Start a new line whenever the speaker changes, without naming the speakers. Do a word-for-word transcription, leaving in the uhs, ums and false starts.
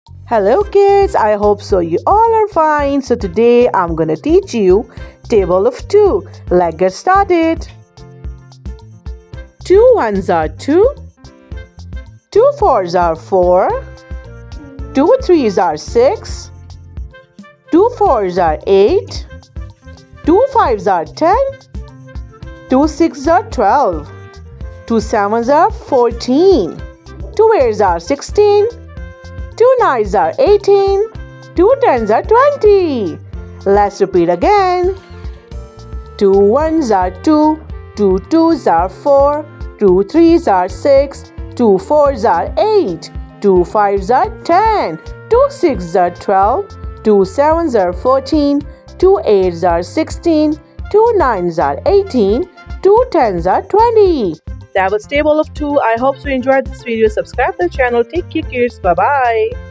Hello kids, I hope so you all are fine. So today I'm gonna teach you table of two. Let's get started. Two ones are two, two fours are four, two threes are six, two fours are eight, two fives are ten, two sixes are twelve, two sevens are fourteen, two eights are sixteen, two nines are eighteen, two tens are twenty. Let's repeat again. Two ones are two, two twos are four, two threes are six, two fours are eight, two fives are ten, two sixes are twelve, two sevens are fourteen, two eights are sixteen, two nines are eighteen, two tens are twenty. That was table of two. I hope you enjoyed this video. Subscribe to the channel. Take care, kids. Bye bye.